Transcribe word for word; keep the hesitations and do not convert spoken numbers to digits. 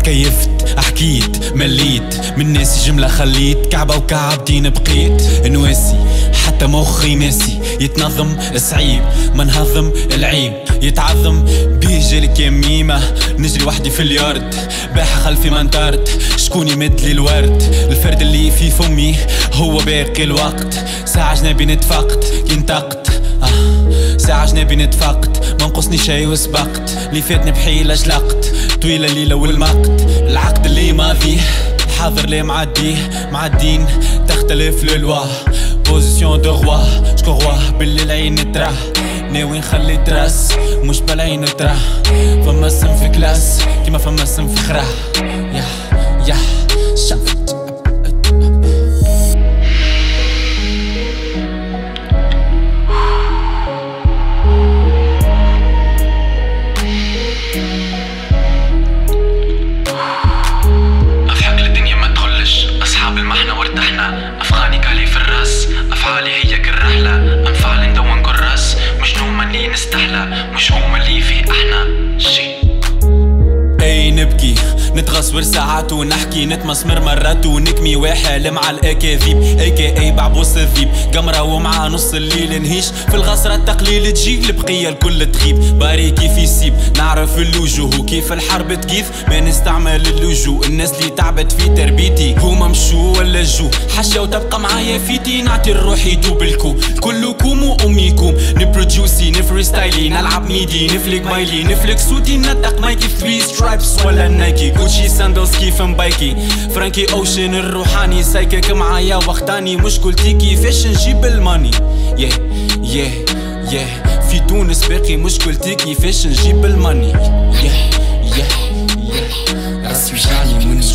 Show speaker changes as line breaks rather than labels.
تكيفت حكيت مليت من ناسي جملة خليت كعبة وكعب دين بقيت نواسي حتى مخي ناسي يتنظم صعيب ما نهضم العيب يتعظم بيه جالك يميمة نجري وحدي في اليارد باحة خلفي ما انطرت شكون يمد لي الورد الفرد اللي في فمي هو باقي الوقت ساعة جنابي نتفقت ينتقت آه ساعة جنابي نتفقت ما نقصني شي وسبقت اللي فاتني بحيلة جلقت طويلة الليلة والمقت العقد اللي ماضيه الحاضر اللي معديه معدين تختلف للواه بوزيسيون دو روا شكون روا باللي العين تراه ناوي نخلي تراس مش بالعين تراه فما سم في كلاس كيما فما سم في خراه يا يا شفت
أضحك للدنيا ما تخلش أصحاب المحنة وارتحنا أفغاني كالي في الراس أفعالي هي كالرحلة أنفعل ندون كراس مش نوم اللي نستحلى مش هم اللي فيه احنا شي
اي نبكي نتغصور ساعات ونحكي نتمسمر مرات ونكمي واحد مع الاكاذيب اي كي اي بعبوس الذيب قمرة ومع نص الليل نهيش في الغصرة التقليل تجي البقية الكل تغيب باري كيف يسيب نعرف اللوجو وكيف الحرب تقيف ما نستعمل اللجوء الناس اللي تعبت في تربيتي هما مشوا ولا جو حشا وتبقى معايا فيتي نعطي الروح يدوب الكو كلكم واميكم نبروديوسي نفريستايلي نلعب ميدي نفلك مايلي نفلك صوتي ننطق مايكي ثري سترايبس ولا نايكي جوتشي ساندلز كيف مبايكي فرانكي اوشن الروحاني سايكك معايا وقتاني مشكلتي كيفاش نجيب الماني يه يه يه في تونس باقي مشكلتي كيفاش نجيب الماني يه يه يه راسي وجعني مني